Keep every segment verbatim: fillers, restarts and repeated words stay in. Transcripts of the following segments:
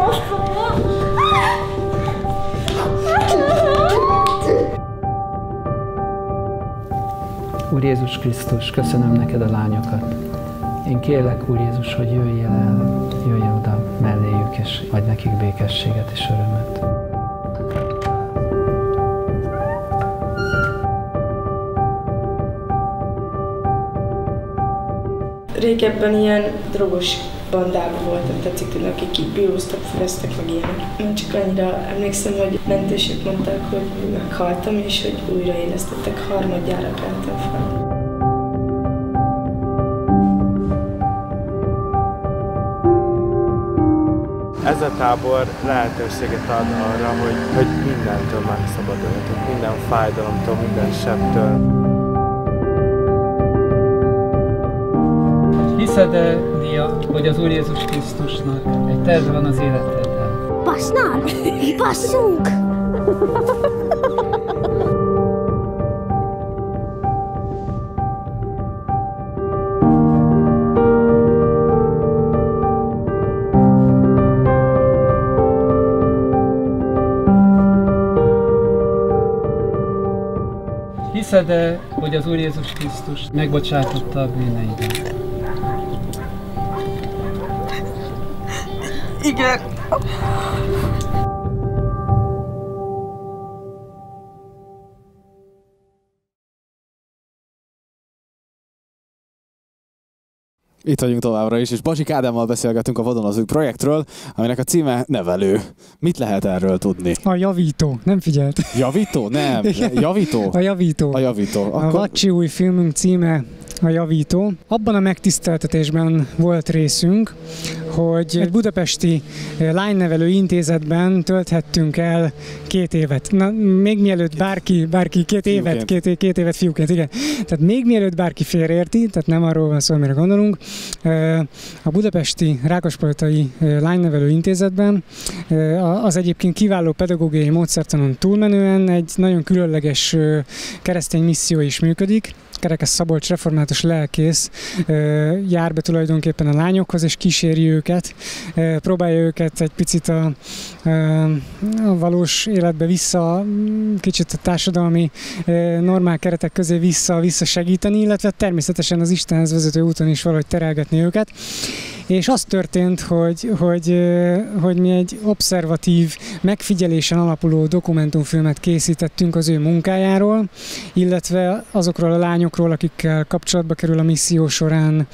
Úr Jézus Krisztus, köszönöm neked a lányokat. Én kérlek, Úr Jézus, hogy jöjjél el, jöjjél oda melléjük, és adj nekik békességet és örömet. Régebben ilyen drogos bandában voltam, tetszik tudni, akik így bíróztak, füreztek, meg ilyenek. Én csak annyira emlékszem, hogy mentősök mondták, hogy meghaltam, és hogy újraélesztettek, harmadjára keltem fel. Ez a tábor lehetőséget ad arra, hogy, hogy mindentől megszabadulhatunk, minden fájdalomtól, minden sebtől. Hiszed-e, Dia, hogy az Úr Jézus Krisztusnak egy terve van az életeddel? Bassnál! Basszunk! Hiszed-e, hogy az Úr Jézus Krisztus megbocsátotta a bűneidet? Igen. Itt vagyunk továbbra is, és Bazsik Ádámmal beszélgetünk a Vadon az új projektről, aminek a címe Nevelő. Mit lehet erről tudni? A javító, nem figyelt. Javító? Nem. Javító? A javító. A javító. Akkor... A Vacsi új filmünk címe A javító. Abban a megtiszteltetésben volt részünk, hogy egy budapesti lánynevelő intézetben tölthettünk el két évet. Na, még mielőtt bárki, bárki két évet, két, két évet fiúként, igen. Tehát még mielőtt bárki félreérti, tehát nem arról van szó, amire gondolunk, a budapesti Rákospalotai lánynevelő intézetben az egyébként kiváló pedagógiai módszertanon túlmenően egy nagyon különleges keresztény misszió is működik. Kerekes Szabolcs református lelkész jár be tulajdonképpen a lányokhoz, és kíséri őket, próbálja őket egy picit a, a valós életbe vissza, kicsit a társadalmi normál keretek közé vissza, vissza segíteni, illetve természetesen az Istenhez vezető úton is valahogy terelgetni őket. És az történt, hogy, hogy, hogy mi egy obszervatív, megfigyelésen alapuló dokumentumfilmet készítettünk az ő munkájáról, illetve azokról a lányokról, akikkel kapcsolatba kerül a misszió során,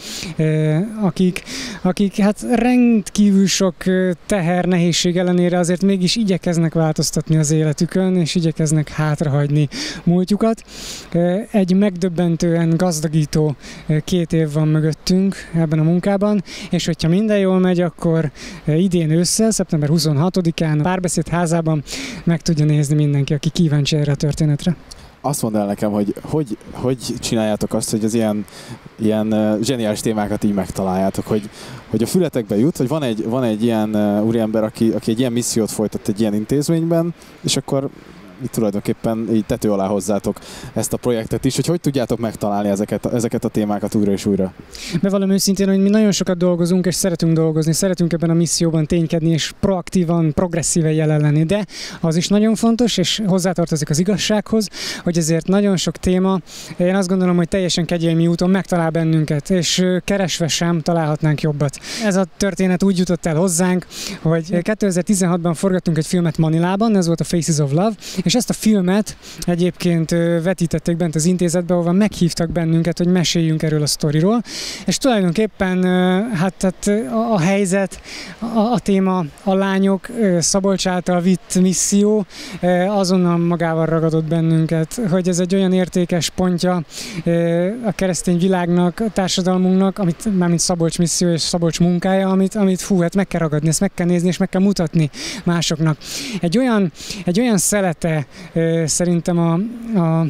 akik, akik hát rendkívül sok teher, nehézség ellenére azért mégis igyekeznek változtatni az életükön, és igyekeznek hátrahagyni múltjukat. Egy megdöbbentően gazdagító két év van mögöttünk ebben a munkában, és és hogyha minden jól megy, akkor idén ősszel, szeptember huszonhatodikán a Párbeszéd házában meg tudja nézni mindenki, aki kíváncsi erre a történetre. Azt mondd el nekem, hogy hogy, hogy csináljátok azt, hogy az ilyen, ilyen zseniális témákat így megtaláljátok, hogy, hogy a fületekbe jut, hogy van egy, van egy ilyen úriember, aki, aki egy ilyen missziót folytat egy ilyen intézményben, és akkor tulajdonképpen így tető alá hozzátok ezt a projektet is, hogy hogy tudjátok megtalálni ezeket, ezeket a témákat újra és újra? Bevallom őszintén, hogy mi nagyon sokat dolgozunk, és szeretünk dolgozni, szeretünk ebben a misszióban ténykedni, és proaktívan, progresszíven jelen lenni, de az is nagyon fontos, és hozzátartozik az igazsághoz, hogy ezért nagyon sok téma, én azt gondolom, hogy teljesen kegyelmi úton megtalál bennünket, és keresve sem találhatnánk jobbat. Ez a történet úgy jutott el hozzánk, hogy kétezer-tizenhatban forgattunk egy filmet Manilában, ez volt a Faces of Love, és ezt a filmet egyébként vetítették bent az intézetbe, ahol meghívtak bennünket, hogy meséljünk erről a sztoriról, és tulajdonképpen hát, hát a, a helyzet, a, a téma, a lányok, Szabolcs által vitt misszió azonnal magával ragadott bennünket, hogy ez egy olyan értékes pontja a keresztény világnak, a társadalmunknak, amit mármint Szabolcs misszió és Szabolcs munkája, amit, amit fú, hát meg kell ragadni, ezt meg kell nézni, és meg kell mutatni másoknak. Egy olyan, egy olyan szelete szerintem a, a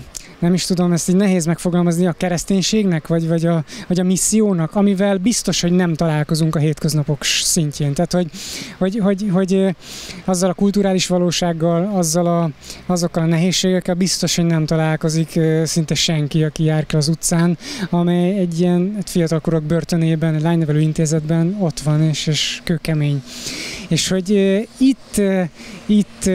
nem is tudom, ezt így nehéz megfogalmazni, a kereszténységnek, vagy, vagy, a, vagy a missziónak, amivel biztos, hogy nem találkozunk a hétköznapok szintjén. Tehát, hogy, hogy, hogy, hogy azzal a kulturális valósággal, azzal a, azokkal a nehézségekkel biztos, hogy nem találkozik szinte senki, aki jár ki az utcán, amely egy ilyen egy fiatalkorok börtönében, egy lánynevelő intézetben ott van, és, és kőkemény. És hogy itt, itt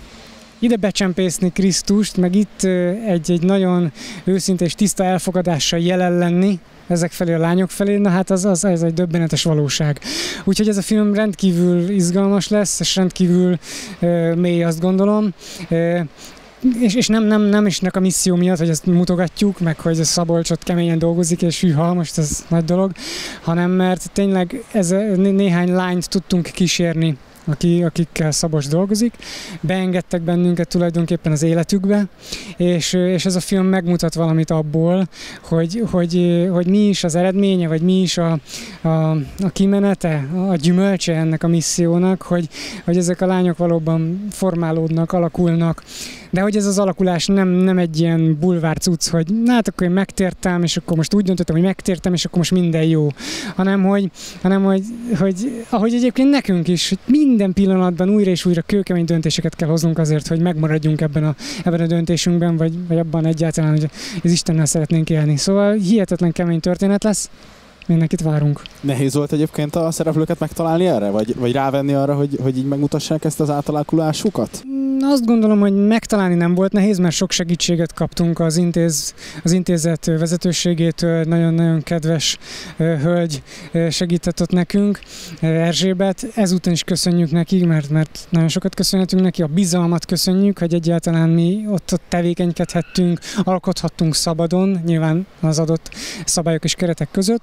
ide becsempészni Krisztust, meg itt egy, egy nagyon őszinte és tiszta elfogadással jelen lenni ezek felé, a lányok felé, na hát az, az, az egy döbbenetes valóság. Úgyhogy ez a film rendkívül izgalmas lesz, és rendkívül uh, mély, azt gondolom. Uh, És, és nem, nem, nem isnek a misszió miatt, hogy ezt mutogatjuk, meg hogy Szabolcs ott keményen dolgozik, és hűha, most ez nagy dolog, hanem mert tényleg ez néhány lányt tudtunk kísérni, aki, akikkel Szabolcs dolgozik, beengedtek bennünket tulajdonképpen az életükbe, és, és ez a film megmutat valamit abból, hogy, hogy, hogy mi is az eredménye, vagy mi is a, a, a kimenete, a gyümölcse ennek a missziónak, hogy, hogy ezek a lányok valóban formálódnak, alakulnak, de hogy ez az alakulás nem, nem egy ilyen bulvár cucc, hogy na hát akkor én megtértem, és akkor most úgy döntöttem, hogy megtértem, és akkor most minden jó. Hanem, hogy, hanem hogy, hogy ahogy egyébként nekünk is, hogy minden pillanatban újra és újra kőkemény döntéseket kell hoznunk azért, hogy megmaradjunk ebben a, ebben a döntésünkben, vagy, vagy abban egyáltalán, hogy az Istennel szeretnénk élni. Szóval hihetetlen kemény történet lesz. Mindenkit várunk. Nehéz volt egyébként a szereplőket megtalálni erre? Vagy, vagy rávenni arra, hogy, hogy így megmutassák ezt az átalakulásukat? Azt gondolom, hogy megtalálni nem volt nehéz, mert sok segítséget kaptunk az, intéz, az intézet vezetőségétől. Nagyon-nagyon kedves hölgy segített ott nekünk, Erzsébet. Ezúton is köszönjük neki, mert, mert nagyon sokat köszönhetünk neki. A bizalmat köszönjük, hogy egyáltalán mi ott, ott tevékenykedhettünk, alkothattunk szabadon, nyilván az adott szabályok és keretek között.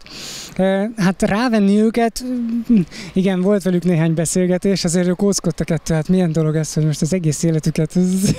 Hát rávenni őket, igen, volt velük néhány beszélgetés, azért ők óckodtak ettől, hát milyen dolog ez, hogy most az egész életüket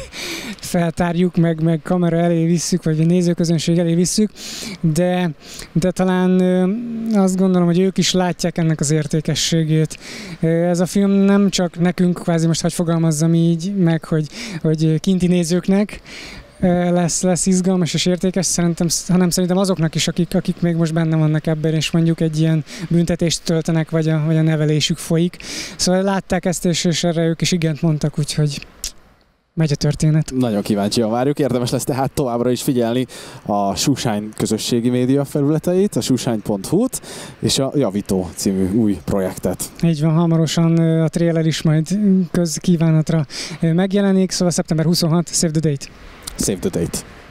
feltárjuk, meg, meg kamera elé visszük, vagy a nézőközönség elé visszük, de, de talán azt gondolom, hogy ők is látják ennek az értékességét. Ez a film nem csak nekünk, kvázi most hadd fogalmazzam így, meg hogy, hogy kinti nézőknek, lesz, lesz izgalmas és értékes, szerintem, hanem szerintem azoknak is, akik, akik még most benne vannak ebben, és mondjuk egy ilyen büntetést töltenek, vagy a, vagy a nevelésük folyik. Szóval látták ezt, és, és erre ők is igent mondtak, úgyhogy megy a történet. Nagyon kíváncsian várjuk, érdemes lesz tehát továbbra is figyelni a Shoeshine közösségi média felületeit, a shoeshine pont hu-t és a Javító című új projektet. Így van, hamarosan a trailer is majd közkívánatra megjelenik, szóval szeptember huszonhatodika, save the date. Save the date.